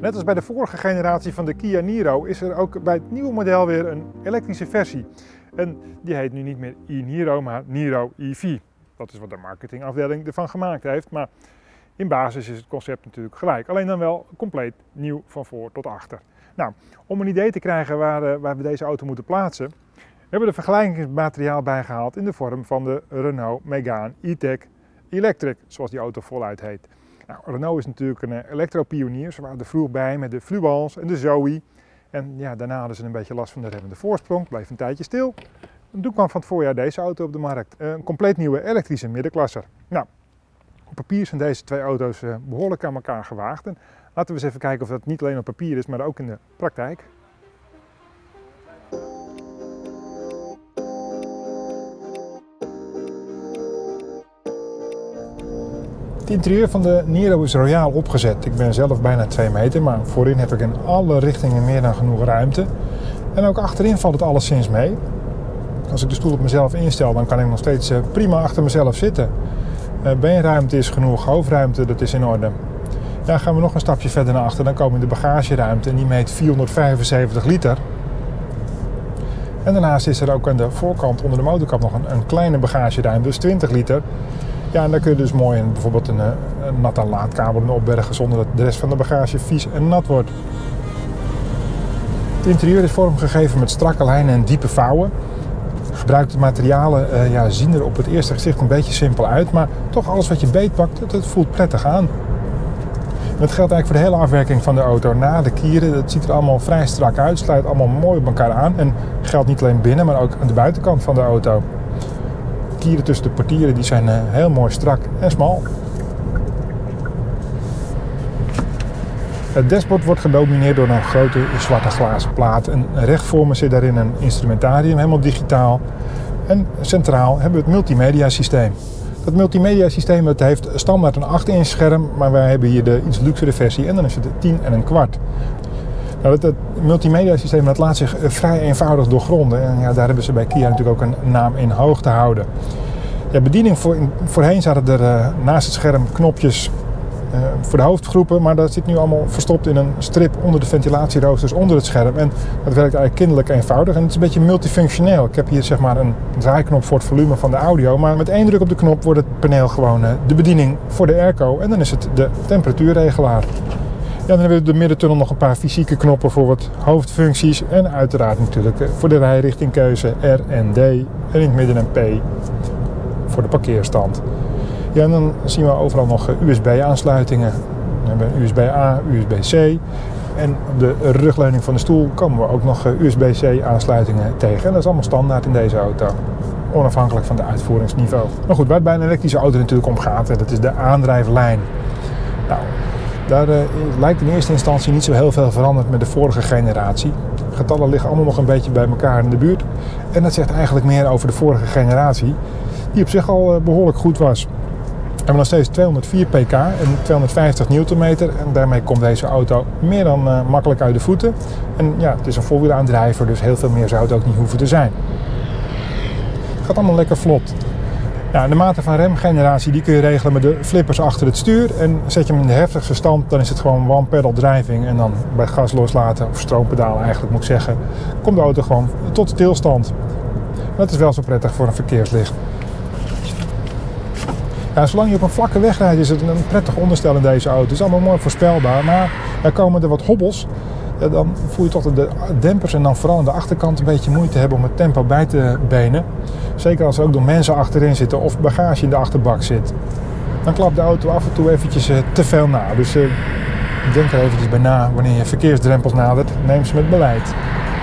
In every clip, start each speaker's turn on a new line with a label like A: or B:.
A: Net als bij de vorige generatie van de Kia Niro is er ook bij het nieuwe model weer een elektrische versie. En die heet nu niet meer e-Niro, maar Niro EV. Dat is wat de marketingafdeling ervan gemaakt heeft. Maar in basis is het concept natuurlijk gelijk. Alleen dan wel compleet nieuw van voor tot achter. Nou, om een idee te krijgen waar we deze auto moeten plaatsen, hebben we er vergelijkingsmateriaal bijgehaald in de vorm van de Renault Megane E-Tech Electric, zoals die auto voluit heet. Nou, Renault is natuurlijk een elektropionier. Ze waren er vroeg bij met de Fluence en de Zoe. En ja, daarna hadden ze een beetje last van de remmende voorsprong, bleef een tijdje stil. En toen kwam van het voorjaar deze auto op de markt. Een compleet nieuwe elektrische middenklasser. Nou, op papier zijn deze twee auto's behoorlijk aan elkaar gewaagd. En laten we eens even kijken of dat niet alleen op papier is, maar ook in de praktijk. Het interieur van de Niro is royaal opgezet. Ik ben zelf bijna 2 meter, maar voorin heb ik in alle richtingen meer dan genoeg ruimte. En ook achterin valt het alleszins mee. Als ik de stoel op mezelf instel, dan kan ik nog steeds prima achter mezelf zitten. Beenruimte is genoeg, hoofdruimte dat is in orde. Ja, gaan we nog een stapje verder naar achter, dan komen we in de bagageruimte en die meet 475 liter. En daarnaast is er ook aan de voorkant onder de motorkap nog een kleine bagageruimte, dus 20 liter. Ja, en daar kun je dus mooi bijvoorbeeld een natte laadkabel in opbergen zonder dat de rest van de bagage vies en nat wordt. Het interieur is vormgegeven met strakke lijnen en diepe vouwen. Gebruikte materialen zien er op het eerste gezicht een beetje simpel uit, maar toch alles wat je beetpakt, dat voelt prettig aan. En dat geldt eigenlijk voor de hele afwerking van de auto. Na de kieren, dat ziet er allemaal vrij strak uit, sluit allemaal mooi op elkaar aan en geldt niet alleen binnen, maar ook aan de buitenkant van de auto. De kieren tussen de portieren die zijn heel mooi strak en smal. Het dashboard wordt gedomineerd door een grote zwarte glazen plaat. En recht voor me zit daarin een instrumentarium, helemaal digitaal. En centraal hebben we het multimedia systeem. Dat multimedia systeem heeft standaard een 8-inch scherm, maar wij hebben hier de iets luxere versie en dan is het 10 en een kwart. Nou, het multimedia systeem dat laat zich vrij eenvoudig doorgronden. En ja, daar hebben ze bij Kia natuurlijk ook een naam in hoog te houden. Ja, bediening voorheen zaten er naast het scherm knopjes voor de hoofdgroepen, maar dat zit nu allemaal verstopt in een strip onder de ventilatieroosters onder het scherm. En dat werkt eigenlijk kinderlijk eenvoudig en het is een beetje multifunctioneel. Ik heb hier zeg maar een draaiknop voor het volume van de audio, maar met 1 druk op de knop wordt het paneel gewoon de bediening voor de airco en dan is het de temperatuurregelaar. Ja, dan hebben we de middentunnel nog een paar fysieke knoppen voor wat hoofdfuncties en uiteraard natuurlijk voor de rijrichtingkeuze R en D en in het midden een P voor de parkeerstand. Ja, en dan zien we overal nog USB-aansluitingen. We hebben USB-A, USB-C. En op de rugleuning van de stoel komen we ook nog USB-C aansluitingen tegen. En dat is allemaal standaard in deze auto. Onafhankelijk van de uitvoeringsniveau. Maar goed, waar het bij een elektrische auto natuurlijk om gaat, dat is de aandrijflijn. Nou, daar lijkt in eerste instantie niet zo heel veel veranderd met de vorige generatie. De getallen liggen allemaal nog een beetje bij elkaar in de buurt. En dat zegt eigenlijk meer over de vorige generatie, die op zich al behoorlijk goed was. We hebben nog steeds 204 pk en 250 newtonmeter en daarmee komt deze auto meer dan makkelijk uit de voeten. En ja, het is een voorwielaandrijver, dus heel veel meer zou het ook niet hoeven te zijn. Het gaat allemaal lekker vlot. Ja, de mate van remgeneratie die kun je regelen met de flippers achter het stuur. En zet je hem in de heftigste stand, dan is het gewoon one pedal driving. En dan bij gas loslaten, of stroompedaal eigenlijk moet ik zeggen, komt de auto gewoon tot stilstand. Dat is wel zo prettig voor een verkeerslicht. Ja, zolang je op een vlakke weg rijdt is het een prettig onderstel in deze auto. Het is allemaal mooi voorspelbaar, maar er komen er wat hobbels. Ja, dan voel je toch de dempers en dan vooral aan de achterkant een beetje moeite hebben om het tempo bij te benen. Zeker als er ook nog mensen achterin zitten of bagage in de achterbak zit. Dan klapt de auto af en toe eventjes te veel na. Dus denk er eventjes bij na wanneer je verkeersdrempels nadert. Neem ze met beleid.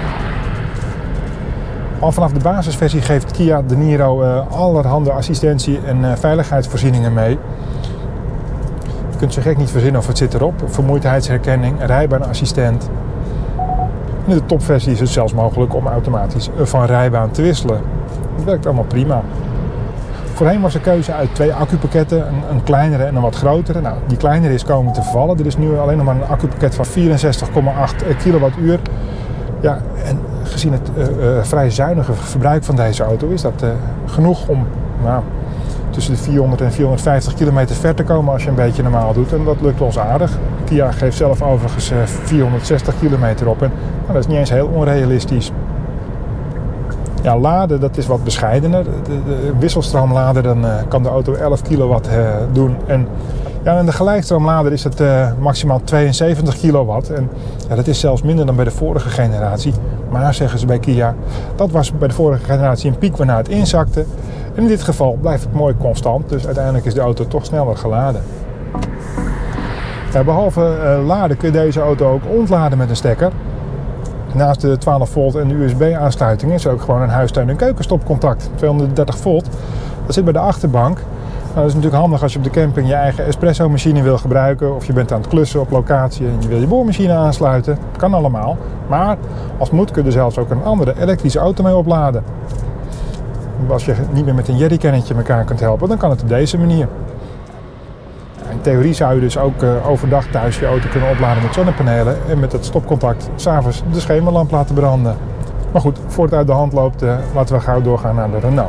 A: Al vanaf de basisversie geeft Kia de Niro allerhande assistentie en veiligheidsvoorzieningen mee. Je kunt zo gek niet verzinnen of het zit erop. Vermoeidheidsherkenning, rijbaanassistent. In de topversie is het zelfs mogelijk om automatisch van rijbaan te wisselen. Dat werkt allemaal prima. Voorheen was er keuze uit 2 accupakketten, een kleinere en een wat grotere. Nou, die kleinere is komen te vervallen. Er is nu alleen nog maar een accupakket van 64,8 kilowattuur. Ja, en gezien het vrij zuinige verbruik van deze auto is dat genoeg om tussen de 400 en 450 kilometer ver te komen als je een beetje normaal doet. En dat lukt ons aardig. Kia geeft zelf overigens 460 kilometer op. En dat is niet eens heel onrealistisch. Ja, laden, dat is wat bescheidener. De wisselstroomlader, dan kan de auto 11 kilowatt doen. En ja, en de gelijkstroomlader is het maximaal 72 kilowatt. En ja, dat is zelfs minder dan bij de vorige generatie. Maar, zeggen ze bij Kia, dat was bij de vorige generatie een piek waarna het inzakte. En in dit geval blijft het mooi constant. Dus uiteindelijk is de auto toch sneller geladen. Ja, behalve laden kun je deze auto ook ontladen met een stekker. Naast de 12 volt en de USB-aansluiting is er ook gewoon een huistuin- en keukenstopcontact. 230 volt. Dat zit bij de achterbank. Nou, dat is natuurlijk handig als je op de camping je eigen espresso-machine wil gebruiken. Of je bent aan het klussen op locatie en je wil je boormachine aansluiten. Dat kan allemaal. Maar als het moet kun je er zelfs ook een andere elektrische auto mee opladen. Als je niet meer met een jerrycannetje elkaar kunt helpen, dan kan het op deze manier. In theorie zou je dus ook overdag thuis je auto kunnen opladen met zonnepanelen. En met het stopcontact 's avonds de schemerlamp laten branden. Maar goed, voor het uit de hand loopt, laten we gauw doorgaan naar de Renault.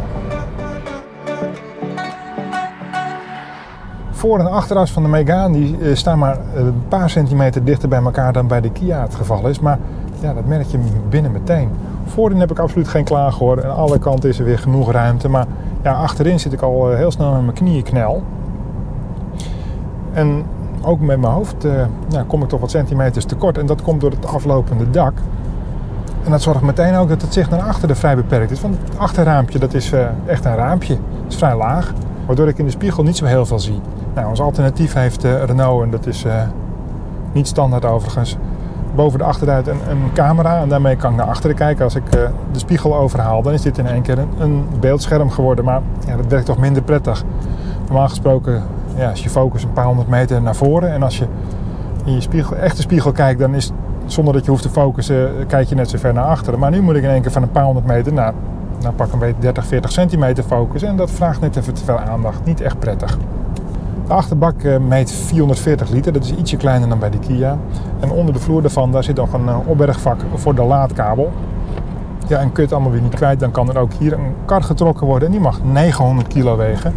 A: Voor- en achteras van de Megane die staan maar een paar centimeter dichter bij elkaar dan bij de Kia het geval is. Maar ja, dat merk je binnen meteen. Voorin heb ik absoluut geen klaag hoor. En aan alle kanten is er weer genoeg ruimte. Maar ja, achterin zit ik al heel snel met mijn knieën knel. En ook met mijn hoofd kom ik toch wat centimeters tekort. En dat komt door het aflopende dak. En dat zorgt meteen ook dat het zicht naar achteren vrij beperkt is. Want het achterraampje, dat is echt een raampje. Het is vrij laag, waardoor ik in de spiegel niet zo heel veel zie. Nou, als alternatief heeft Renault, en dat is niet standaard overigens, boven de achteruit een camera. En daarmee kan ik naar achteren kijken. Als ik de spiegel overhaal, dan is dit in één keer een beeldscherm geworden. Maar ja, dat werkt toch minder prettig. Normaal gesproken, ja, als je focus een paar honderd meter naar voren. En als je in je echte spiegel kijkt, dan is zonder dat je hoeft te focussen, kijk je net zo ver naar achteren. Maar nu moet ik in één keer van een paar honderd meter naar pak een beetje 30, 40 centimeter focussen. En dat vraagt net even te veel aandacht. Niet echt prettig. De achterbak meet 440 liter. Dat is ietsje kleiner dan bij de Kia. En onder de vloer daarvan daar zit nog een opbergvak voor de laadkabel. Ja, en kun je het allemaal weer niet kwijt, dan kan er ook hier een kar getrokken worden. En die mag 900 kilo wegen.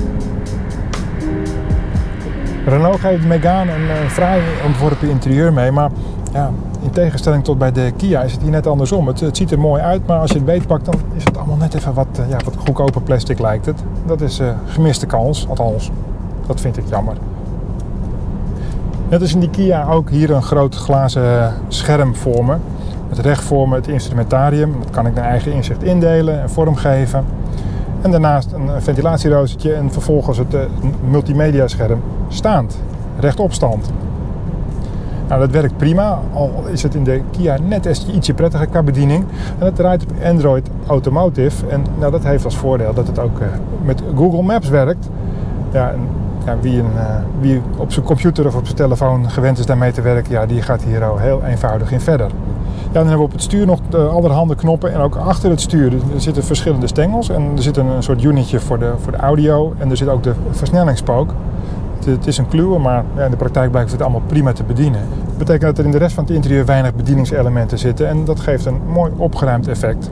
A: Renault geeft Megane een fraai ontworpen interieur mee, maar ja, in tegenstelling tot bij de Kia is het hier net andersom. Het ziet er mooi uit, maar als je het beetpakt, dan is het allemaal net even wat goedkoper plastic lijkt het. Dat is gemiste kans, althans, dat vind ik jammer. Net als in die Kia ook hier een groot glazen scherm voor me. Met recht voor me het instrumentarium. Dat kan ik naar eigen inzicht indelen en vormgeven. En daarnaast een ventilatieroostertje en vervolgens het multimedia scherm staand, rechtopstand. Nou, dat werkt prima, al is het in de Kia net ietsje prettiger qua bediening. En het draait op Android Automotive en nou, dat heeft als voordeel dat het ook met Google Maps werkt. Ja, en, ja, wie op zijn computer of op zijn telefoon gewend is daarmee te werken, ja, die gaat hier al heel eenvoudig in verder. Ja, dan hebben we op het stuur nog allerhande knoppen en ook achter het stuur. Er zitten verschillende stengels en er zit een soort unitje voor de audio en er zit ook de versnellingspook. Het is een kluwe, maar in de praktijk blijkt het allemaal prima te bedienen. Dat betekent dat er in de rest van het interieur weinig bedieningselementen zitten en dat geeft een mooi opgeruimd effect.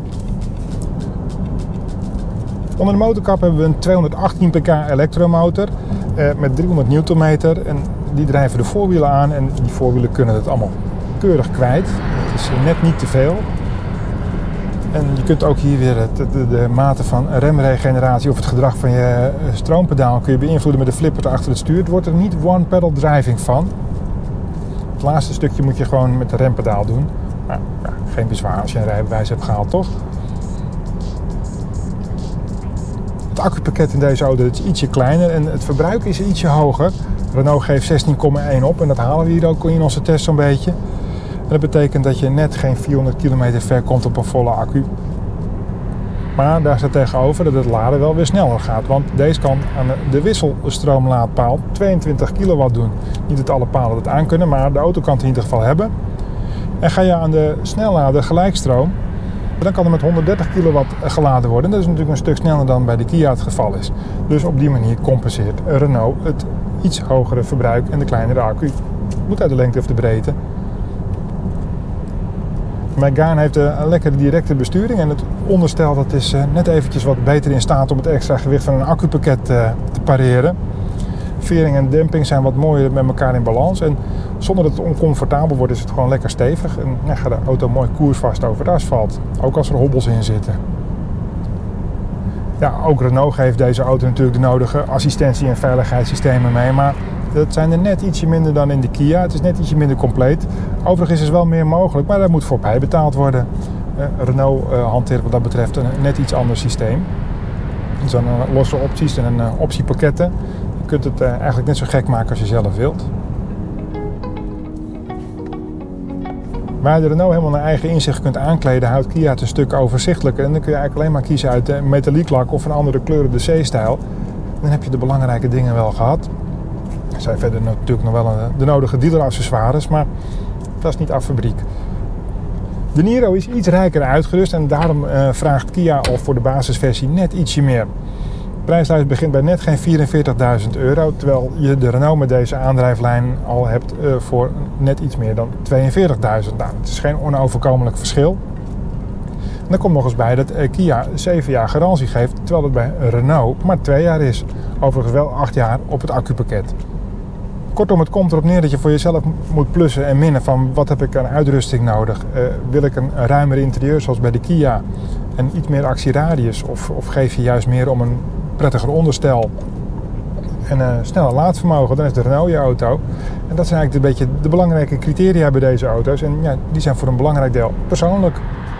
A: Onder de motorkap hebben we een 218 pk elektromotor met 300 Nm en die drijven de voorwielen aan en die voorwielen kunnen het allemaal keurig kwijt. Het is net niet te veel. En je kunt ook hier weer de mate van remregeneratie of het gedrag van je stroompedaal kun je beïnvloeden met de flipper achter het stuur. Het wordt er niet one-pedal driving van. Het laatste stukje moet je gewoon met de rempedaal doen. Nou, ja, geen bezwaar als je een rijbewijs hebt gehaald, toch? Het accupakket in deze auto is ietsje kleiner en het verbruik is ietsje hoger. Renault geeft 16,1 op en dat halen we hier ook in onze test zo'n beetje. En dat betekent dat je net geen 400 kilometer ver komt op een volle accu. Maar daar staat tegenover dat het laden wel weer sneller gaat. Want deze kan aan de wisselstroomlaadpaal 22 kilowatt doen. Niet dat alle palen dat aan kunnen, maar de auto kan het in ieder geval hebben. En ga je aan de snellader gelijkstroom, dan kan er met 130 kilowatt geladen worden. Dat is natuurlijk een stuk sneller dan bij de Kia het geval is. Dus op die manier compenseert Renault het iets hogere verbruik en de kleinere accu. Moet uit de lengte of de breedte. Megane heeft een lekkere directe besturing en het onderstel dat is net eventjes wat beter in staat om het extra gewicht van een accupakket te pareren. Vering en demping zijn wat mooier met elkaar in balans en zonder dat het oncomfortabel wordt is het gewoon lekker stevig en gaat de auto mooi koersvast over het asfalt, ook als er hobbels in zitten. Ja, ook Renault geeft deze auto natuurlijk de nodige assistentie- en veiligheidssystemen mee, maar dat zijn er net ietsje minder dan in de Kia. Het is net ietsje minder compleet. Overigens is er wel meer mogelijk, maar daar moet voor bijbetaald worden. Renault hanteert wat dat betreft een net iets ander systeem. Er zijn losse opties en optiepakketten. Je kunt het eigenlijk net zo gek maken als je zelf wilt. Waar de Renault helemaal naar eigen inzicht kunt aankleden, houdt Kia het een stuk overzichtelijker. En dan kun je eigenlijk alleen maar kiezen uit metalliek lak of een andere kleurende C-stijl. Dan heb je de belangrijke dingen wel gehad. Er zijn verder natuurlijk nog wel de nodige dealeraccessoires, maar dat is niet af fabriek. De Niro is iets rijker uitgerust en daarom vraagt Kia al voor de basisversie net ietsje meer. De prijslijst begint bij net geen €44.000, terwijl je de Renault met deze aandrijflijn al hebt voor net iets meer dan €42.000. Nou, het is geen onoverkomelijk verschil. En er komt nog eens bij dat Kia 7 jaar garantie geeft, terwijl het bij Renault maar 2 jaar is. Overigens wel 8 jaar op het accupakket. Kortom, het komt erop neer dat je voor jezelf moet plussen en minnen van wat heb ik aan uitrusting nodig. Wil ik een ruimer interieur zoals bij de Kia en iets meer actieradius of geef je juist meer om een prettiger onderstel en sneller laadvermogen, dan is de Renault je auto. En dat zijn eigenlijk een beetje de belangrijke criteria bij deze auto's en ja, die zijn voor een belangrijk deel persoonlijk.